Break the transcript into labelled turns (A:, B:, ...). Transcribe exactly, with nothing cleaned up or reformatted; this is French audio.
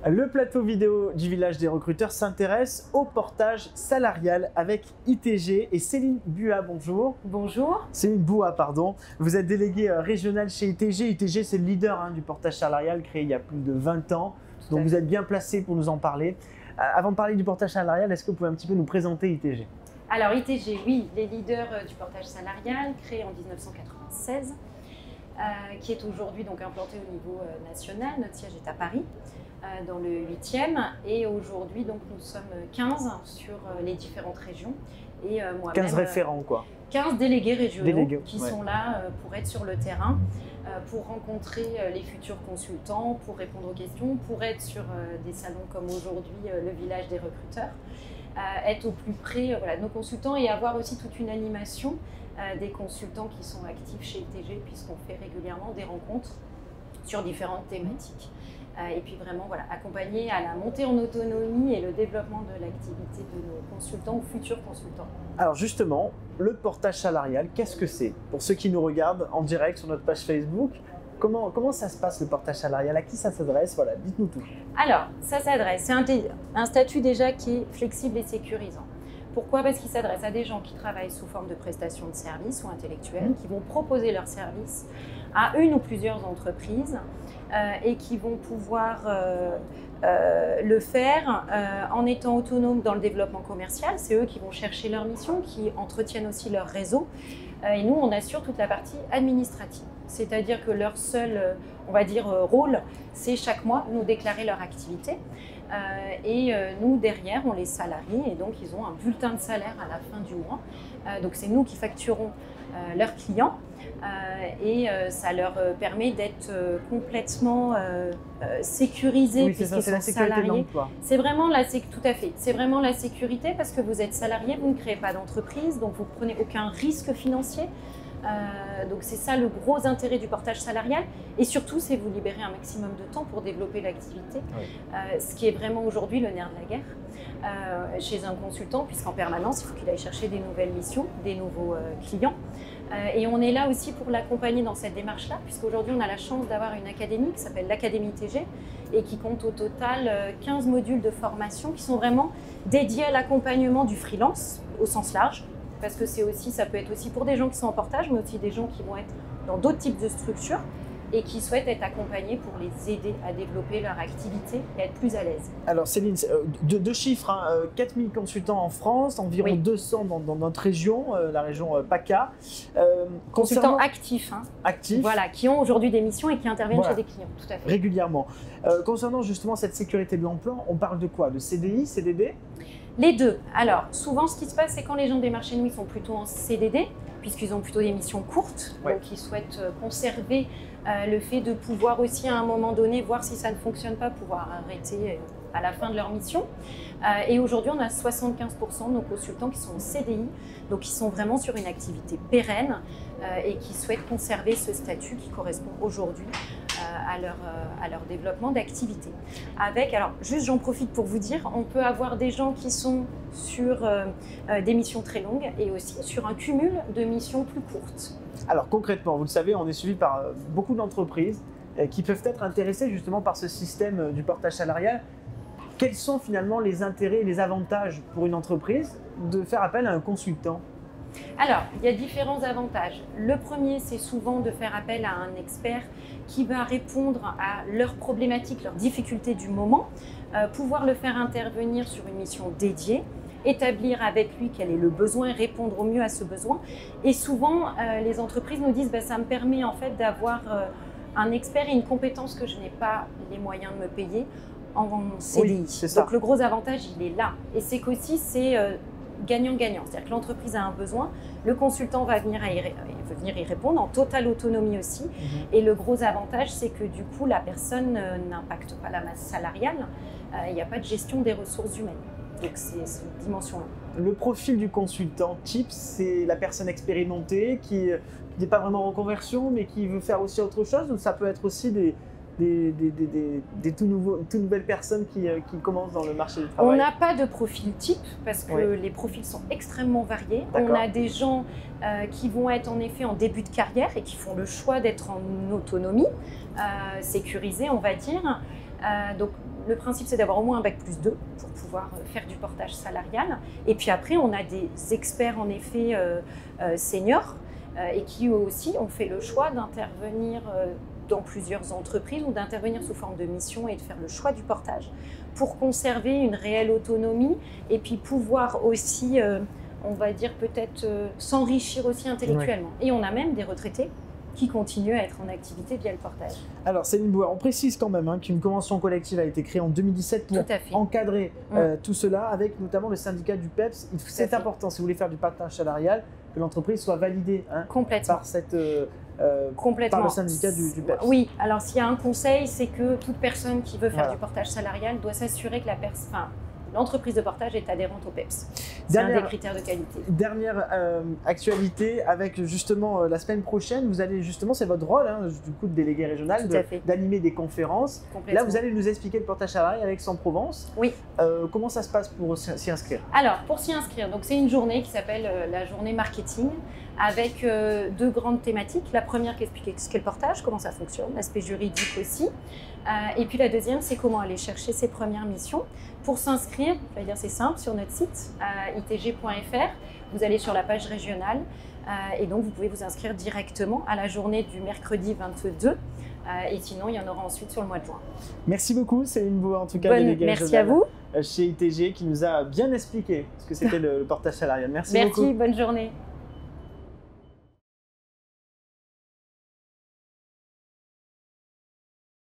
A: Le plateau vidéo du Village des recruteurs s'intéresse au portage salarial avec I T G et Céline Buat. Bonjour.
B: Bonjour.
A: Céline Buat, pardon. Vous êtes déléguée régionale chez I T G. I T G, c'est le leader hein, du portage salarial créé il y a plus de vingt ans. Donc vous êtes bien placé pour nous en parler. Euh, avant de parler du portage salarial, est-ce que vous pouvez un petit peu nous présenter I T G?
B: Alors I T G, oui, les leaders du portage salarial, créé en mille neuf cent quatre-vingt-seize, euh, qui est aujourd'hui donc implanté au niveau euh, national. Notre siège est à Paris, euh, dans le huitième, et aujourd'hui donc nous sommes quinze sur euh, les différentes régions. Et euh, moi-même,
A: quinze référents quoi.
B: quinze délégués régionaux
A: Délégués,
B: qui
A: ouais.
B: sont là euh, pour être sur le terrain, euh, pour rencontrer euh, les futurs consultants, pour répondre aux questions, pour être sur euh, des salons comme aujourd'hui euh, le Village des recruteurs. Euh, être au plus près euh, voilà, de nos consultants et avoir aussi toute une animation euh, des consultants qui sont actifs chez I T G, puisqu'on fait régulièrement des rencontres sur différentes thématiques. Euh, et puis vraiment voilà, accompagner à la montée en autonomie et le développement de l'activité de nos consultants ou futurs consultants.
A: Alors justement, le portage salarial, qu'est-ce que c'est? Pour ceux qui nous regardent en direct sur notre page Facebook, Comment, comment ça se passe le portage salarial? À qui ça s'adresse? Voilà, dites-nous tout.
B: Alors, ça s'adresse, c'est un, un statut déjà qui est flexible et sécurisant. Pourquoi? Parce qu'il s'adresse à des gens qui travaillent sous forme de prestation de services ou intellectuels, mmh. qui vont proposer leurs services à une ou plusieurs entreprises euh, et qui vont pouvoir euh, euh, le faire euh, en étant autonomes dans le développement commercial. C'est eux qui vont chercher leur mission, qui entretiennent aussi leur réseau. Euh, et nous, on assure toute la partie administrative. C'est-à-dire que leur seul, on va dire, rôle, c'est chaque mois nous déclarer leur activité. Euh, et euh, nous, derrière, on les salarie et donc ils ont un bulletin de salaire à la fin du mois. Euh, donc c'est nous qui facturons euh, leurs clients euh, et euh, ça leur permet d'être euh, complètement euh, euh, sécurisés
A: oui,
B: puisqu'ils sont salariés. C'est vraiment la sécurité, tout à fait. C'est vraiment la sécurité parce que vous êtes salarié, vous ne créez pas d'entreprise, donc vous ne prenez aucun risque financier. Euh, donc c'est ça le gros intérêt du portage salarial et surtout c'est vous libérer un maximum de temps pour développer l'activité, oui. euh, ce qui est vraiment aujourd'hui le nerf de la guerre euh, chez un consultant, puisqu'en permanence il faut qu'il aille chercher des nouvelles missions, des nouveaux euh, clients euh, et on est là aussi pour l'accompagner dans cette démarche là, puisqu'aujourd'hui on a la chance d'avoir une académie qui s'appelle l'Académie I T G et qui compte au total euh, quinze modules de formation qui sont vraiment dédiés à l'accompagnement du freelance au sens large. Parce que c'est aussi, ça peut être aussi pour des gens qui sont en portage, mais aussi des gens qui vont être dans d'autres types de structures et qui souhaitent être accompagnés pour les aider à développer leur activité et être plus à l'aise.
A: Alors Céline, deux, deux chiffres, hein, quatre mille consultants en France, environ oui. deux cents dans, dans notre région, euh, la région euh, PACA.
B: Euh, consultants actifs, hein,
A: actifs.
B: Voilà, qui ont aujourd'hui des missions et qui interviennent voilà. chez des clients, tout à fait.
A: Régulièrement. Euh, concernant justement cette sécurité de l'emploi, on parle de quoi? De C D I, C D D?
B: Les deux. Alors, souvent, ce qui se passe, c'est quand les gens démarchent chez nous, ils sont plutôt en C D D, puisqu'ils ont plutôt des missions courtes, ouais. donc ils souhaitent conserver euh, le fait de pouvoir aussi, à un moment donné, voir si ça ne fonctionne pas, pouvoir arrêter euh, à la fin de leur mission. Euh, et aujourd'hui, on a soixante-quinze pour cent de nos consultants qui sont en C D I, donc qui sont vraiment sur une activité pérenne euh, et qui souhaitent conserver ce statut qui correspond aujourd'hui à leur, à leur développement d'activité. Avec, alors juste j'en profite pour vous dire, on peut avoir des gens qui sont sur euh, des missions très longues et aussi sur un cumul de missions plus courtes.
A: Alors concrètement, vous le savez, on est suivi par beaucoup d'entreprises qui peuvent être intéressées justement par ce système du portage salarial. Quels sont finalement les intérêts et les avantages pour une entreprise de faire appel à un consultant ?
B: Alors, il y a différents avantages. Le premier, c'est souvent de faire appel à un expert qui va répondre à leurs problématiques, leurs difficultés du moment, euh, pouvoir le faire intervenir sur une mission dédiée, établir avec lui quel est le besoin, répondre au mieux à ce besoin. Et souvent, euh, les entreprises nous disent bah, « ça me permet en fait d'avoir euh, un expert et une compétence que je n'ai pas les moyens de me payer en C D I ».
A: Oui,
B: donc le gros avantage, il est là. Et c'est qu'aussi, c'est euh, gagnant-gagnant. C'est-à-dire que l'entreprise a un besoin, le consultant va venir, à y, va venir y répondre en totale autonomie aussi. Mm-hmm. Et le gros avantage, c'est que du coup, la personne euh, n'impacte pas la masse salariale. Euh, il n'y a pas de gestion des ressources humaines. Donc, c'est cette dimension-là.
A: Le profil du consultant type, c'est la personne expérimentée qui n'est pas vraiment en reconversion, mais qui veut faire aussi autre chose, ou ça peut être aussi des... Des, des, des, des, des tout, nouveaux, tout nouvelles personnes qui, qui commencent dans le marché du travail?
B: On n'a pas de profil type parce que oui. les profils sont extrêmement variés. On a des gens euh, qui vont être en effet en début de carrière et qui font le choix d'être en autonomie, euh, sécurisée on va dire. Euh, donc le principe, c'est d'avoir au moins un bac plus deux pour pouvoir faire du portage salarial. Et puis après, on a des experts, en effet, euh, euh, seniors, euh, et qui eux aussi ont fait le choix d'intervenir euh, dans plusieurs entreprises ou d'intervenir sous forme de mission et de faire le choix du portage pour conserver une réelle autonomie et puis pouvoir aussi, euh, on va dire, peut-être euh, s'enrichir aussi intellectuellement. Ouais. Et on a même des retraités qui continuent à être en activité via le portage.
A: Alors Céline Bouer, on précise quand même hein, qu'une convention collective a été créée en deux mille dix-sept pour encadrer mmh. euh, tout cela, avec notamment le syndicat du P E P S. C'est important, si vous voulez faire du partage salarial, que l'entreprise soit validée hein, par, cette, euh, euh, par le syndicat du, du P E P S.
B: Oui, alors s'il y a un conseil, c'est que toute personne qui veut faire voilà. du portage salarial doit s'assurer que la personne... l'entreprise de portage est adhérente au P E P S. C'est un des critères de qualité.
A: Dernière euh, actualité, avec justement euh, la semaine prochaine, vous allez justement, c'est votre rôle, hein, du coup de délégué régional, d'animer de, des conférences. Là, vous allez nous expliquer le portage salarial avec Aix-en-Provence.
B: Oui.
A: Euh, comment ça se passe pour s'y inscrire?
B: Alors, pour s'y inscrire, donc c'est une journée qui s'appelle euh, la journée marketing, avec euh, deux grandes thématiques. La première qui explique ce qu'est le portage, comment ça fonctionne, l'aspect juridique aussi. Euh, et puis la deuxième, c'est comment aller chercher ses premières missions. Pour s'inscrire, je vais dire c'est simple, sur notre site euh, i t g point f r, vous allez sur la page régionale euh, et donc vous pouvez vous inscrire directement à la journée du mercredi vingt-deux. Euh, et sinon, il y en aura ensuite sur le mois de juin.
A: Merci beaucoup, Céline Bouer, en tout cas,
B: Bonne,
A: déléguée
B: merci à vous.
A: Chez I T G, qui nous a bien expliqué ce que c'était le, le portage salarial. Merci,
B: merci
A: beaucoup.
B: Merci, bonne journée.